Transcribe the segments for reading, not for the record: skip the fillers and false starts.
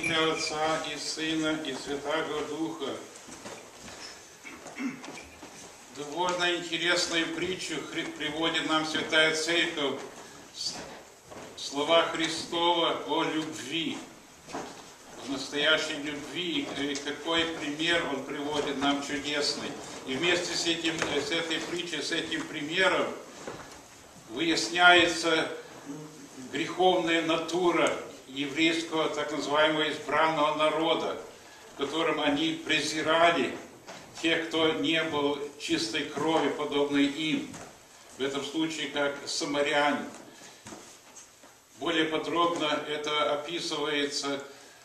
имя Отца и Сына и Святаго Духа. Довольно интересную притчу приводит нам Святая Церковь. Слова Христова о любви, о настоящей любви. И какой пример Он приводит нам чудесный. И вместе с этой притчей, с этим примером выясняется греховная натура еврейского так называемого избранного народа, которым они презирали тех, кто не был чистой крови, подобной им. В этом случае, как самаряне. Более подробно это описывается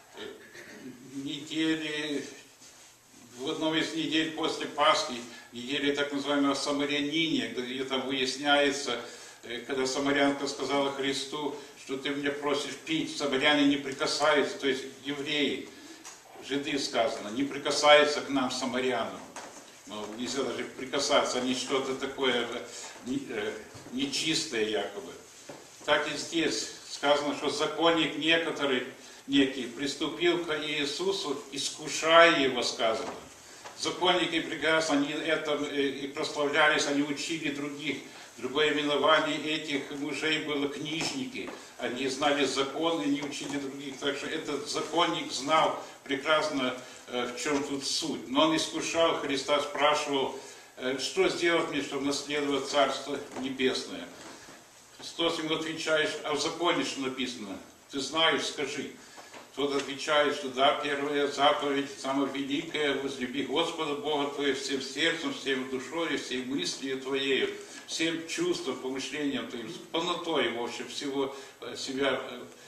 в одной из недель после Пасхи, неделе так называемого самарянине, где там выясняется, когда самарянка сказала Христу, что ты меня просишь пить, самаряне не прикасаются, то есть евреи, жиды сказано, не прикасаются к нам, самарянам. Но нельзя даже прикасаться, они что-то такое нечистое якобы. Так и здесь сказано, что законник некий приступил к Иисусу, искушая его, сказано. Законники прекрасно, они это и прославлялись, они учили других. Другое именование этих мужей было книжники. Они знали закон и не учили других. Так что этот законник знал прекрасно, в чем тут суть. Но он искушал Христа, спрашивал, что сделать мне, чтобы наследовать Царство Небесное. Христос ему отвечает, а в законе что написано? Ты знаешь, скажи. Тот отвечает, что да, первая заповедь, самая великая, возлюби Господа Бога твоего всем сердцем, всем душой, всей мыслью твоею, всем чувством, помышлением твоим, с полнотой, в общем, всего себя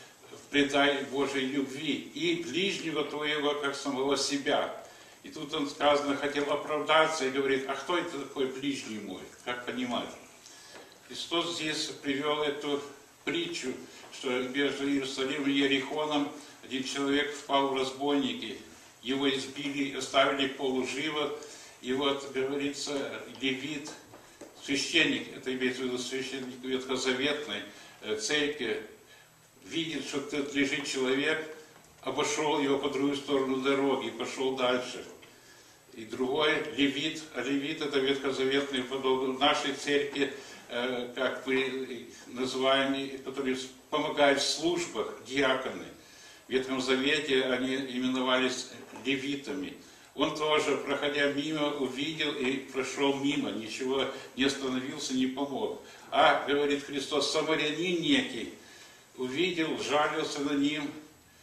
предай Божьей любви, и ближнего твоего, как самого себя. И тут он, сказано, хотел оправдаться и говорит, а кто это такой ближний мой? Как понимать? Христос здесь привел эту притчу, что между Иерусалимом и Иерихоном один человек впал в разбойники, его избили, оставили полуживо, и вот, говорится, левит, священник, это имеется в виду священник ветхозаветной церкви, видит, что тут лежит человек, обошел его по другую сторону дороги и пошел дальше. И другой левит, а левит это ветхозаветный, подобно нашей церкви, как мы называем, которые помогают в службах, диаконы. В Ветхом Завете они именовались левитами. Он тоже, проходя мимо, увидел и прошел мимо, ничего не остановился, не помог. А, говорит Христос, самарянин некий увидел, жалился на ним,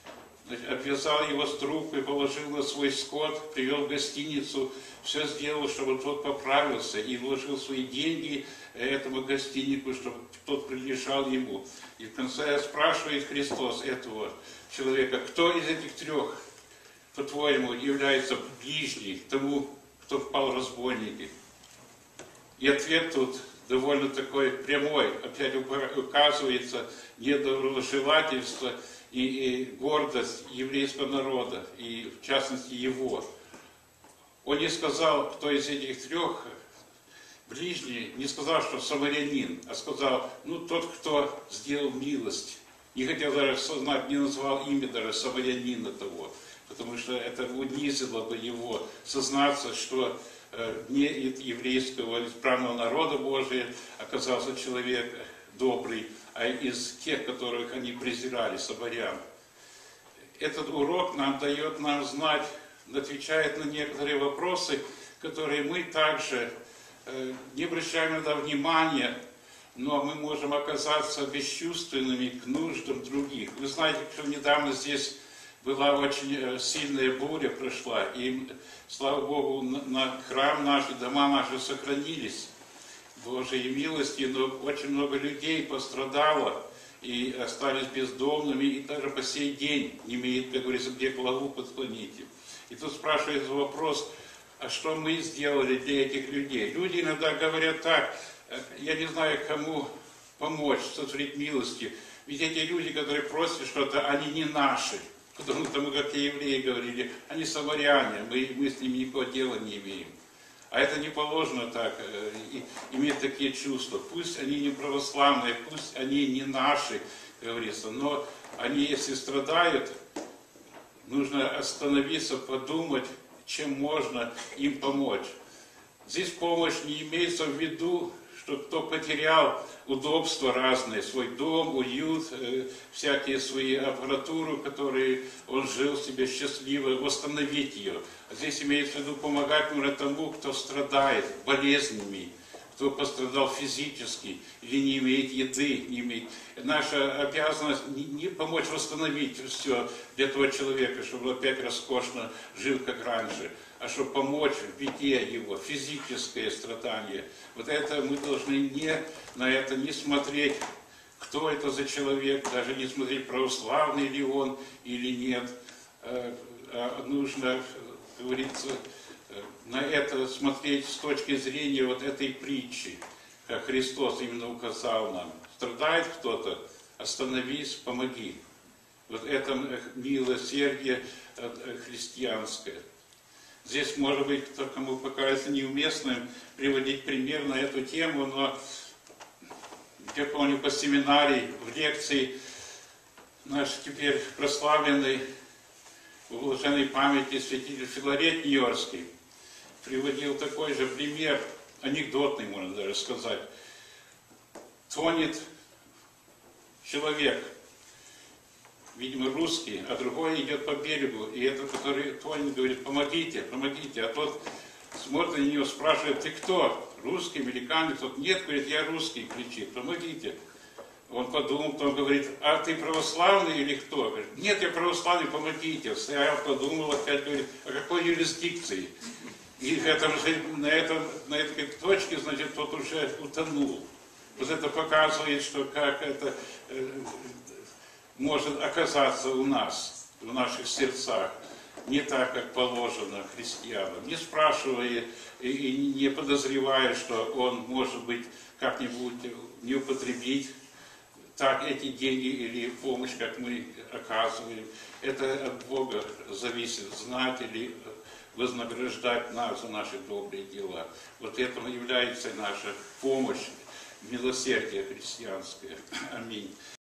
обвязал его с трубкой, положил на свой скот, привел в гостиницу, все сделал, чтобы тот поправился, и вложил свои деньги этому гостинику, чтобы тот прилежал ему. И в конце спрашивает Христос этого человека, кто из этих трех, по-твоему, является ближний тому, кто впал в разбойники? И ответ тут довольно такой прямой. Опять указывается недоброжелательство и гордость еврейского народа, и в частности его. Он не сказал, кто из этих трех ближний, не сказал, что самарянин, а сказал, ну тот, кто сделал милость. Не хотел даже сознать, не назвал имя даже самарянина того, потому что это унизило бы его сознаться, что не из еврейского избранного народа Божия оказался человек добрый, а из тех, которых они презирали, самарян. Этот урок нам дает нам знать, отвечает на некоторые вопросы, которые мы также не обращаем иногда внимания, но мы можем оказаться бесчувственными к нуждам других. Вы знаете, что недавно здесь была очень сильная буря прошла, и, слава Богу, на храм наш, дома наши сохранились Божьей милости, но очень много людей пострадало и остались бездомными, и даже по сей день не имеют, как говорится, где главу подклонить. И тут спрашивается вопрос, а что мы сделали для этих людей? Люди иногда говорят так, я не знаю, кому помочь, сотворить милости. Ведь эти люди, которые просят что-то, они не наши. Потому как и евреи говорили, они самаряне, мы с ними никакого дела не имеем. А это не положено так, иметь такие чувства. Пусть они не православные, пусть они не наши, говорится, но они, если страдают, нужно остановиться, подумать, чем можно им помочь. Здесь помощь не имеется в виду, что кто потерял удобства разные, свой дом, уют, всякие свои аппаратуру, которые он жил себе счастливо, восстановить ее. Здесь имеется в виду помогать нужно тому, кто страдает болезнями, кто пострадал физически или не имеет еды, не имеет. Наша обязанность не помочь восстановить все для этого человека, чтобы он опять роскошно жил, как раньше, а чтобы помочь в беде его, физическое страдание. Вот это мы должны на это не смотреть, кто это за человек, даже не смотреть, православный ли он или нет. Нужно, как говорится, на это смотреть с точки зрения вот этой притчи, как Христос именно указал нам. Страдает кто-то, остановись, помоги. Вот это милосердие христианское. Здесь, может быть, кто кому покажется неуместным приводить пример на эту тему, но я помню по семинарии, в лекции наш теперь прославленный в блаженной памяти святитель Филарет Нью-Йоркский приводил такой же пример, анекдотный, можно даже сказать. Тонет человек, видимо, русский, а другой идет по берегу, и этот, который тонет, говорит: помогите, помогите. А тот смотрит на него, спрашивает: ты кто? Русский, американец? Тот: нет, говорит, я русский, кричит: помогите. Он подумал, потом говорит: а ты православный или кто? Говорит: нет, я православный, помогите. Стоял, подумал, опять говорит: о какой юрисдикции? И на этой точке, значит, тот уже утонул. Вот это показывает, что как это может оказаться у нас, в наших сердцах, не так, как положено христианам, не спрашивая и не подозревая, что он, может быть, как-нибудь не употребить так эти деньги или помощь, как мы оказываем. Это от Бога зависит, знать или вознаграждать нас за наши добрые дела. Вот этому является наша помощь, милосердие христианское. Аминь.